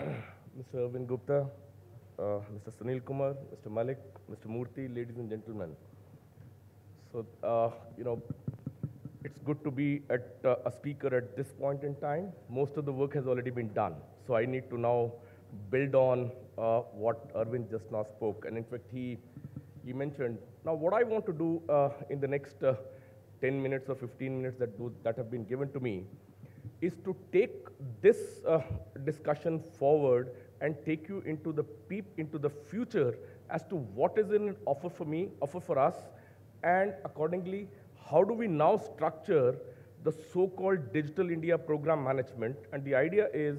Mr. Arvind Gupta, Mr. Sunil Kumar, Mr. Malik, Mr. Murthy, ladies and gentlemen. So, it's good to be a speaker at this point in time. Most of the work has already been done. So I need to now build on what Arvind just now spoke. And in fact, he mentioned, now what I want to do in the next 10 minutes or 15 minutes that have been given to me is to take this discussion forward and take you into the future as to what is in offer for us, and accordingly, how do we now structure the so-called Digital India program management? And the idea is,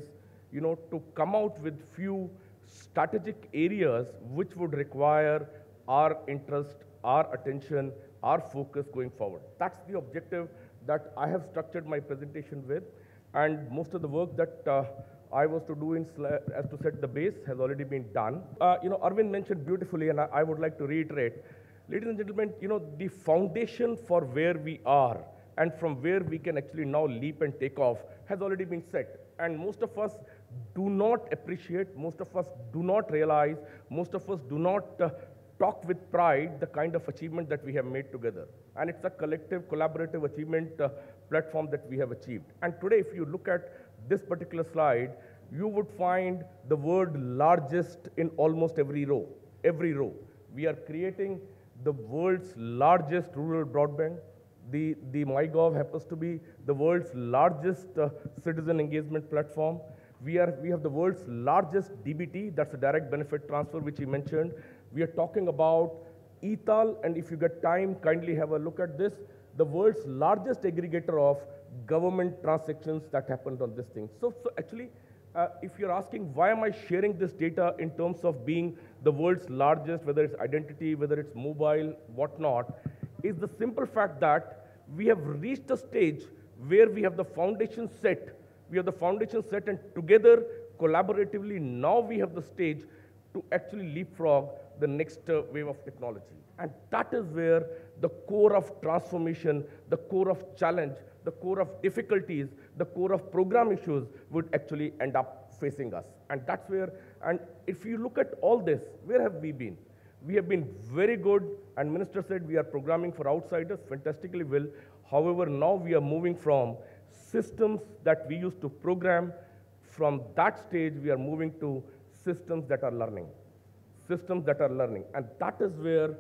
to come out with few strategic areas which would require our interest, our attention, our focus going forward. That's the objective that I have structured my presentation with, and most of the work that I was to do as to set the base has already been done. Arvind mentioned beautifully, and I would like to reiterate, ladies and gentlemen, the foundation for where we are and from where we can actually now leap and take off has already been set. And most of us do not appreciate, most of us do not realize, most of us do not talk with pride the kind of achievement that we have made together. And it's a collective, collaborative achievement platform that we have achieved. And today, if you look at this particular slide, you would find the word largest in almost every row. Every row. We are creating the world's largest rural broadband. The MyGov happens to be the world's largest citizen engagement platform. We have the world's largest DBT, that's a direct benefit transfer, which he mentioned. We are talking about ETAL, and if you get time, kindly have a look at this, the world's largest aggregator of government transactions that happened on this thing. So actually, if you're asking why am I sharing this data in terms of being the world's largest, whether it's identity, whether it's mobile, whatnot, is the simple fact that we have reached a stage where we have the foundation set. We have the foundation set, and together, collaboratively, now we have the stage to actually leapfrog the next wave of technology. And that is where the core of transformation, the core of challenge, the core of difficulties, the core of program issues would actually end up facing us. And that's where, and if you look at all this, where have we been? We have been very good, and Minister said we are programming for outsiders, fantastically well. However, now we are moving from systems that we used to program. From that stage, we are moving to systems that are learning. Systems that are learning. And that is where,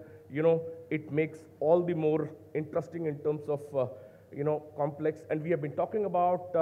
it makes all the more interesting in terms of, complex. And we have been talking about,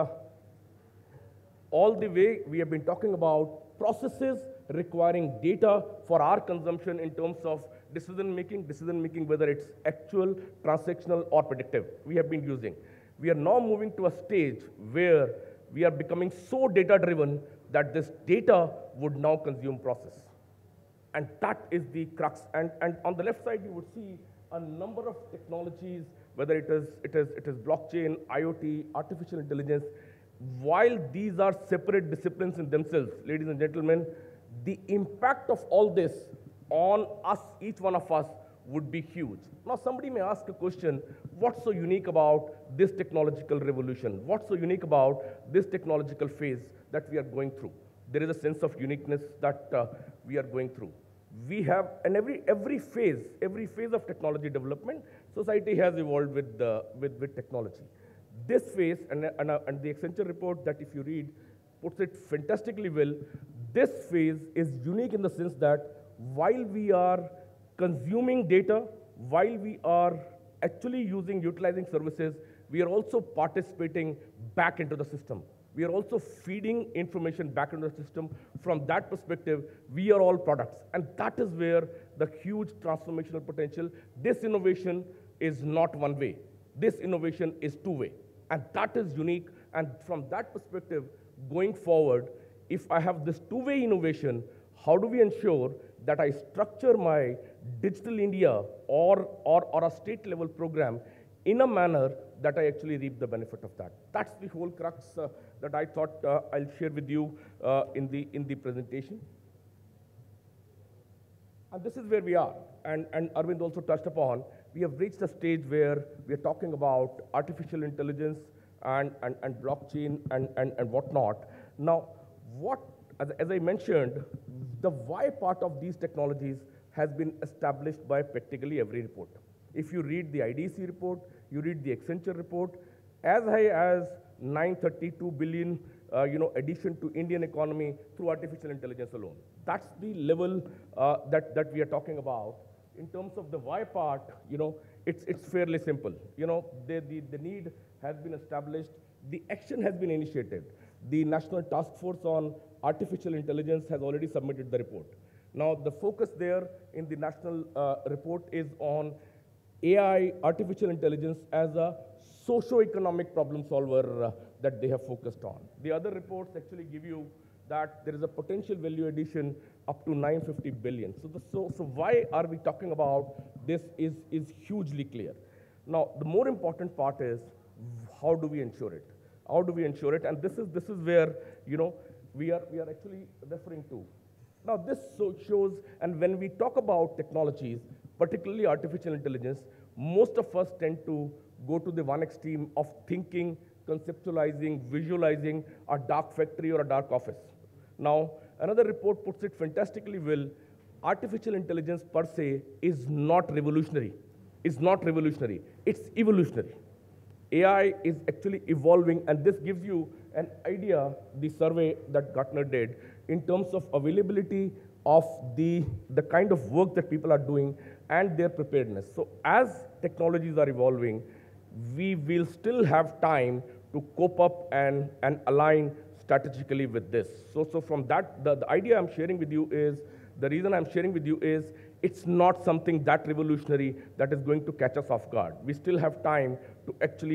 all the way, we have been talking about processes requiring data for our consumption in terms of decision making, whether it's actual, transactional, or predictive, we have been using. We are now moving to a stage where we are becoming so data-driven that this data would now consume process. And that is the crux. And on the left side, you would see a number of technologies, whether it is blockchain, IoT, artificial intelligence. While these are separate disciplines in themselves, ladies and gentlemen, the impact of all this on us, each one of us, would be huge. Now, somebody may ask a question, what's so unique about this technological revolution? What's so unique about this technological phase that we are going through? There is a sense of uniqueness that we are going through. We have, and every phase of technology development, society has evolved with technology. This phase, and the Accenture report that if you read, puts it fantastically well, this phase is unique in the sense that while we are consuming data, while we are actually utilizing services, we are also participating back into the system. We are also feeding information back into the system. From that perspective, we are all products. And that is where the huge transformational potential, this innovation is not one way. This innovation is two-way. And that is unique. And from that perspective, going forward, if I have this two-way innovation, how do we ensure that I structure my Digital India or a state-level program in a manner that I actually reap the benefit of that? That's the whole crux that I thought I'll share with you in the presentation. And this is where we are. And Arvind also touched upon, we have reached a stage where we are talking about artificial intelligence and blockchain and whatnot. Now, what as I mentioned, the why part of these technologies has been established by practically every report. If you read the IDC report, you read the Accenture report, as high as 932 billion addition to Indian economy through artificial intelligence alone. That's the level that we are talking about. In terms of the why part, it's fairly simple. The need has been established, the action has been initiated. The National Task Force on Artificial Intelligence has already submitted the report. Now, the focus there in the national report is on AI, artificial intelligence, as a socio-economic problem solver that they have focused on. The other reports actually give you that there is a potential value addition up to 950 billion. So why are we talking about this is hugely clear. Now, the more important part is, how do we ensure it? How do we ensure it? And this is where we are actually referring to. Now, this shows, and when we talk about technologies, particularly artificial intelligence, most of us tend to go to the one extreme of thinking, conceptualizing, visualizing a dark factory or a dark office. Now, another report puts it fantastically well. Artificial intelligence per se is not revolutionary. It's not revolutionary. It's evolutionary. AI is actually evolving, and this gives you an idea, the survey that Gartner did, in terms of availability of the kind of work that people are doing and their preparedness. So as technologies are evolving, we will still have time to cope up and align strategically with this. So from that, the idea I'm sharing with you is, the reason I'm sharing with you is, it's not something that revolutionary that is going to catch us off guard. We still have time to actually,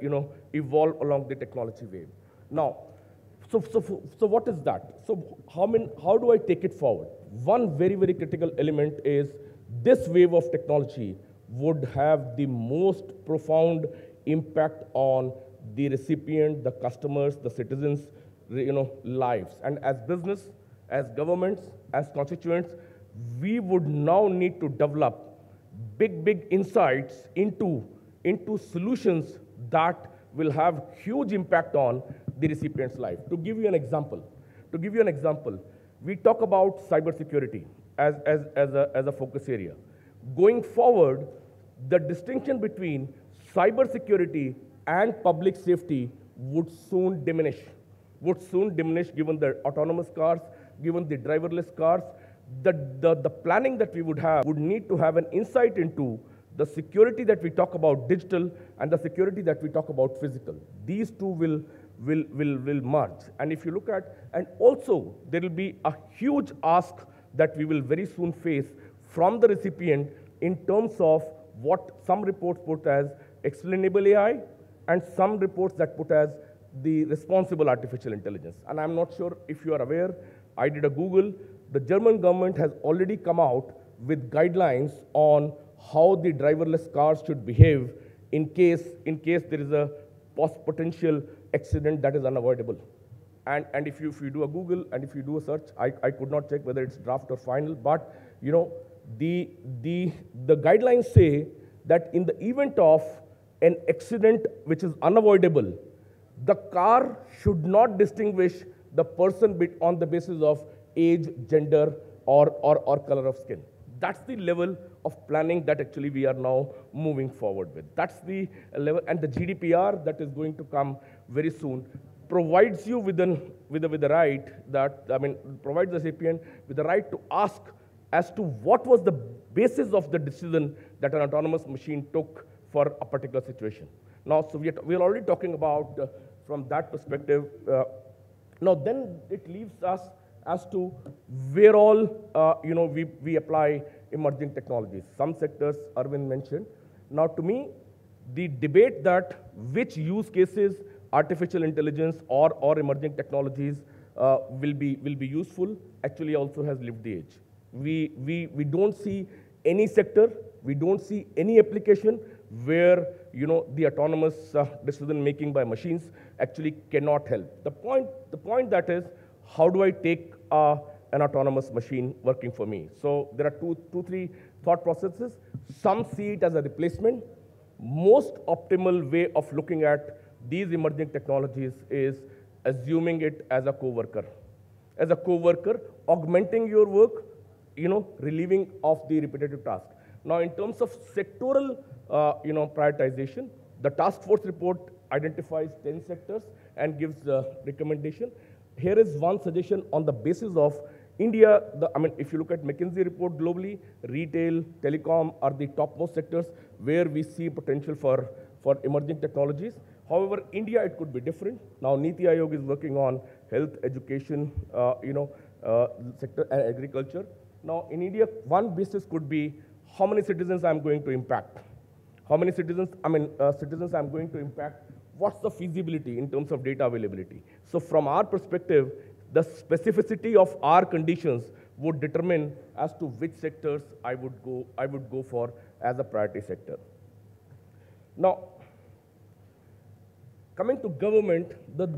evolve along the technology wave. Now, so what is that? So how do I take it forward? One very, very critical element is, this wave of technology would have the most profound impact on the recipient, the customers, the citizens, lives. And as business, as governments, as constituents, we would now need to develop big insights into solutions that will have huge impact on the recipient's life. To give you an example, we talk about cybersecurity as a focus area. Going forward, the distinction between cybersecurity and public safety would soon diminish given the autonomous cars, given the driverless cars. The planning that we would have would need to have an insight into the security that we talk about digital and the security that we talk about physical. These two will merge. And if you look at, and also there will be a huge ask that we will very soon face from the recipient in terms of what some reports put as explainable AI and some reports that put as the responsible artificial intelligence. And I'm not sure if you are aware, I did a Google. The German government has already come out with guidelines on how the driverless cars should behave in case there is a potential accident that is unavoidable. And if you do a Google and if you do a search, I could not check whether it's draft or final, but the guidelines say that in the event of an accident which is unavoidable, the car should not distinguish the person on the basis of age, gender, or color of skin. That's the level of planning that actually we are now moving forward with. That's the level, and the GDPR that is going to come very soon provides you with the right that, provides the recipient with the right to ask as to what was the basis of the decision that an autonomous machine took for a particular situation. Now, so we are already talking about from that perspective. Now, then it leaves us as to where all we apply emerging technologies. Some sectors Arvind mentioned. Now, to me, the debate that which use cases artificial intelligence or emerging technologies will be useful actually also has lived the age. We don't see any sector, we don't see any application where the autonomous decision making by machines actually cannot help. The point that is, how do I take an autonomous machine working for me? So there are three thought processes. Some see it as a replacement. Most optimal way of looking at these emerging technologies is assuming it as a co-worker. as a co-worker, augmenting your work, relieving of the repetitive task. Now, in terms of sectoral, prioritization, the task force report identifies 10 sectors and gives the recommendation. Here is one suggestion on the basis of India. If you look at McKinsey report globally, retail, telecom are the topmost sectors where we see potential for emerging technologies. However, India, it could be different. Now, Niti Aayog is working on health, education, sector and agriculture. Now, in India, one basis could be how many citizens I'm going to impact. How many citizens, citizens I'm going to impact. What's the feasibility in terms of data availability? So from our perspective, the specificity of our conditions would determine as to which sectors I would go for as a priority sector. Now, coming to government,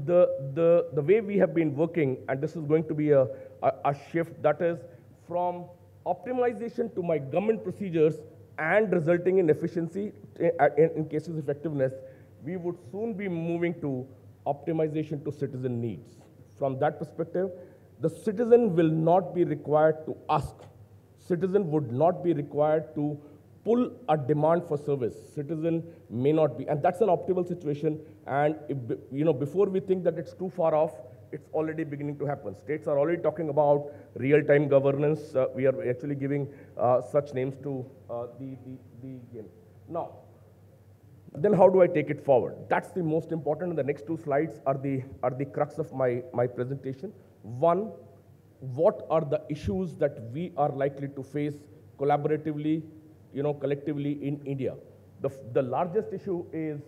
the way we have been working, and this is going to be a shift, that is from optimization to my government procedures and resulting in efficiency, in cases effectiveness, we would soon be moving to optimization to citizen needs. From that perspective, the citizen will not be required to ask. Citizen would not be required to pull a demand for service. Citizen may not be, and that's an optimal situation. And if, before we think that it's too far off, it's already beginning to happen. States are already talking about real-time governance. We are actually giving such names to the game. Now, then how do I take it forward? That's the most important. And the next two slides are the crux of my presentation. One, what are the issues that we are likely to face collaboratively, collectively in India? The largest issue is,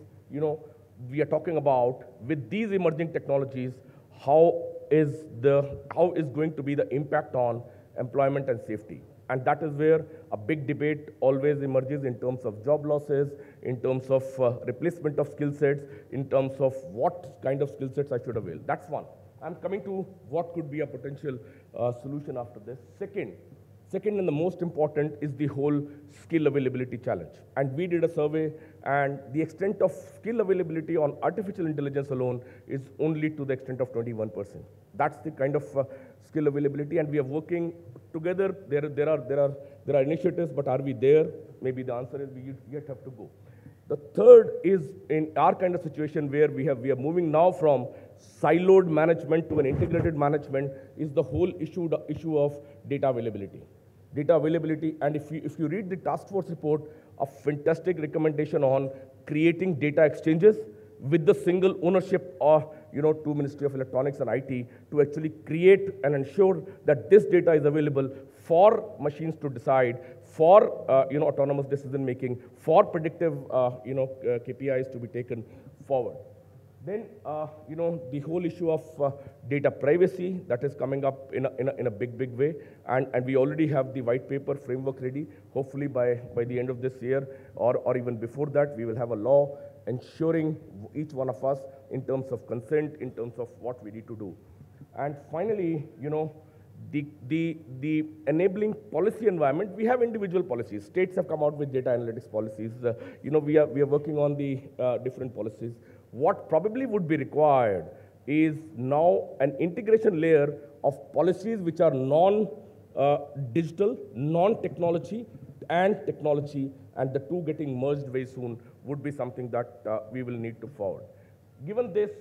we are talking about with these emerging technologies, how is going to be the impact on employment and safety? And that is where a big debate always emerges in terms of job losses, in terms of replacement of skill sets, in terms of what kind of skill sets I should avail. That's one. I'm coming to what could be a potential solution after this. Second and the most important is the whole skill availability challenge. And we did a survey, and the extent of skill availability on artificial intelligence alone is only to the extent of 21%. That's the kind of skill availability, and we are working together. There are initiatives, but are we there? Maybe the answer is we yet have to go. The third is in our kind of situation where we are moving now from siloed management to an integrated management, is the whole issue of data availability. Data availability, and if you read the task force report, a fantastic recommendation on creating data exchanges with the single ownership of, to Ministry of Electronics and IT to actually create and ensure that this data is available for machines to decide, for autonomous decision making, for predictive KPIs to be taken forward. Then the whole issue of data privacy that is coming up in a big way, and we already have the white paper framework ready. Hopefully by the end of this year or even before that, we will have a law ensuring each one of us in terms of consent, in terms of what we need to do. And finally, the enabling policy environment, we have individual policies. States have come out with data analytics policies. We are working on the different policies. What probably would be required is now an integration layer of policies which are non-digital, non-technology, and technology, and the two getting merged very soon would be something that we will need to forward. Given this,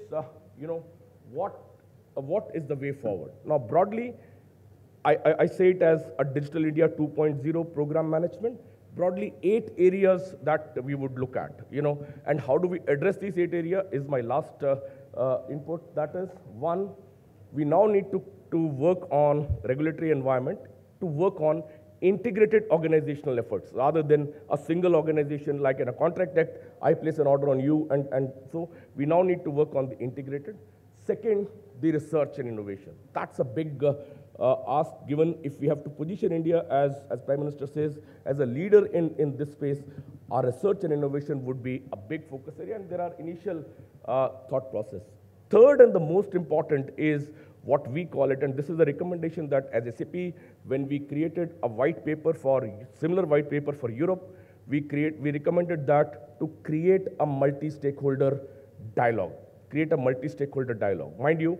what is the way forward? Now, broadly, I say it as a Digital India 2.0 program management. Broadly, 8 areas that we would look at, and how do we address these 8 areas is my last input. That is, one, we now need to work on regulatory environment, to work on integrated organizational efforts, rather than a single organization like in a contract act, I place an order on you, and so we now need to work on the integrated. Second, the research and innovation. That's a big ask, given if we have to position India as Prime Minister says, as a leader in this space, our research and innovation would be a big focus area, and there are initial thought process. Third and the most important is what we call it, and this is a recommendation that as SAP, when we created a white paper similar white paper for Europe, we recommended that to create a multi-stakeholder dialogue. Mind you,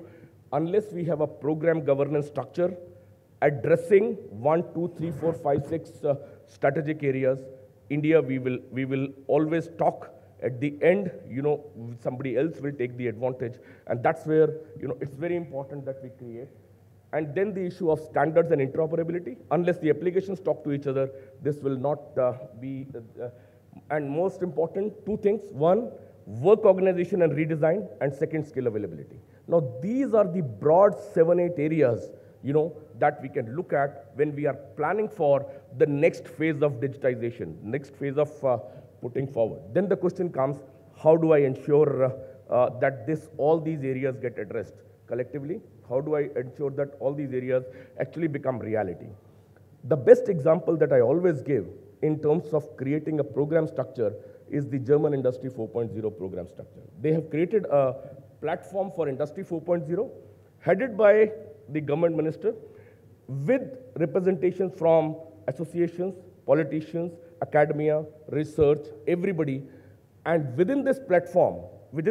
unless we have a program governance structure addressing 1, 2, 3, 4, 5, 6 strategic areas, India, we will always talk. At the end, somebody else will take the advantage. And that's where, it's very important that we create. And then the issue of standards and interoperability. Unless the applications talk to each other, this will not be, and most important, two things. One, work organization and redesign, and second, skill availability. Now, these are the broad 7, 8 areas, that we can look at when we are planning for the next phase of digitization, next phase of putting forward. Then the question comes, how do I ensure that all these areas get addressed collectively? How do I ensure that all these areas actually become reality? The best example that I always give in terms of creating a program structure is the German Industry 4.0 program structure. They have created a platform for Industry 4.0 headed by the government minister with representations from associations, politicians, academia, research, everybody. And within this platform,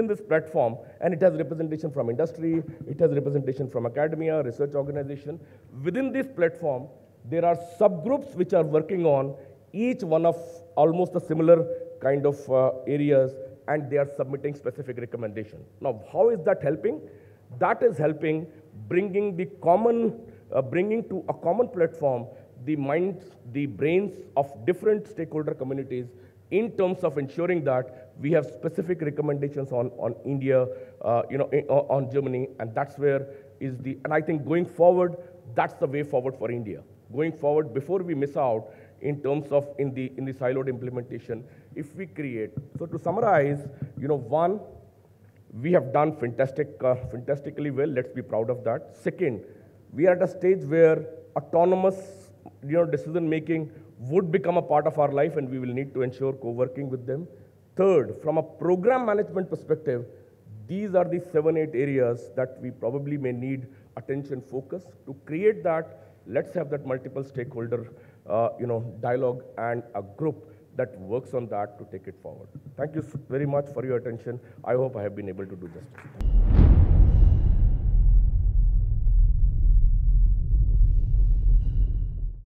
and it has representation from industry, it has representation from academia, research organization. Within this platform, there are subgroups which are working on each one of almost a similar kind of areas, and they are submitting specific recommendations. Now, how is that helping? That is helping bringing to a common platform the minds, the brains of different stakeholder communities in terms of ensuring that we have specific recommendations on India, on Germany, and that's where and I think going forward, that's the way forward for India. Going forward, before we miss out in terms of in the siloed implementation, if we create. So to summarize, one, we have done fantastically well. Let's be proud of that. Second, we are at a stage where autonomous, decision making would become a part of our life, and we will need to ensure co-working with them. Third, from a program management perspective, these are the 7, 8 areas that we probably may need attention focus. To create that, let's have that multiple stakeholder, dialogue and a group that works on that to take it forward. Thank you very much for your attention. I hope I have been able to do justice.